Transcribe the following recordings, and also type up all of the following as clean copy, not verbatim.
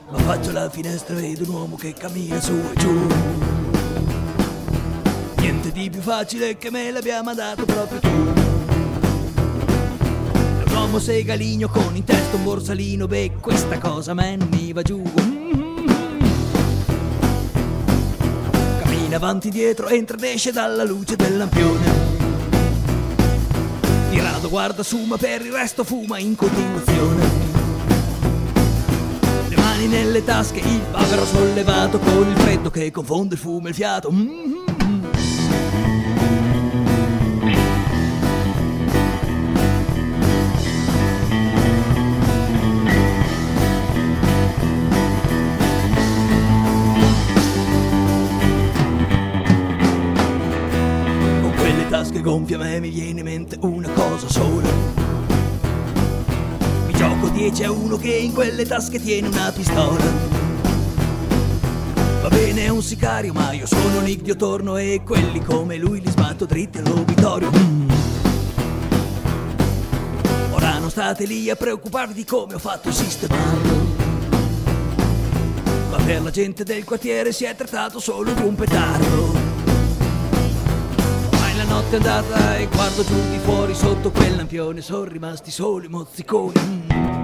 Ma faccio la finestra e vedo un uomo che cammina su e giù. Niente di più facile che me l'abbia mandato proprio tu. È un uomo segaligno con in testa un borsalino. Beh, questa cosa a me non mi va giù. Cammina avanti e dietro, entra ed esce dalla luce del lampione. Di rado guarda su ma per il resto fuma in continuazione. Le mani nelle tasche, il bavero sollevato con il freddo che confonde il fumo e il fiato. Con quelle tasche gonfie a me mi viene in mente una cosa sola. Gioco 10 a 1 che in quelle tasche tiene una pistola. Va bene, è un sicario, ma io sono Nick Dio Torno e quelli come lui li sbatto dritti all'obitorio. Ora non state lì a preoccuparvi di come ho fatto a sistemarlo, ma per la gente del quartiere si è trattato solo di un petardo. Ormai la notte è andata e guardo giù di fuori sotto quel lampione, sono rimasti solo i mozziconi.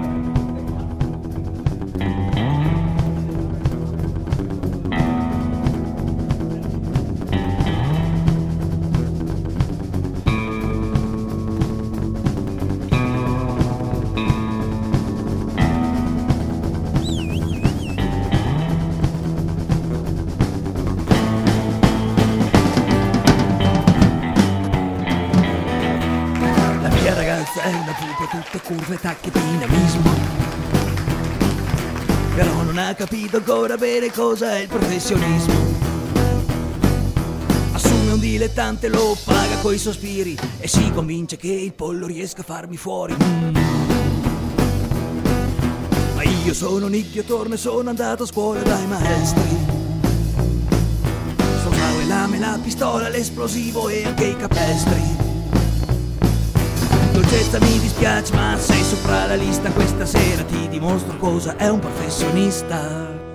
La ragazza è una pupa tutta curva e tacche di dinamismo, però non ha capito ancora bene cosa è il professionismo. Assume un dilettante, lo paga coi sospiri e si convince che il pollo riesca a farmi fuori. Ma io sono Nick Dio Torno e sono andato a scuola dai maestri. So usare le lame, la pistola, l'esplosivo e anche i capestri. Dolcezza, mi dispiace ma sei sopra la lista. Questa sera ti dimostro cosa è un professionista.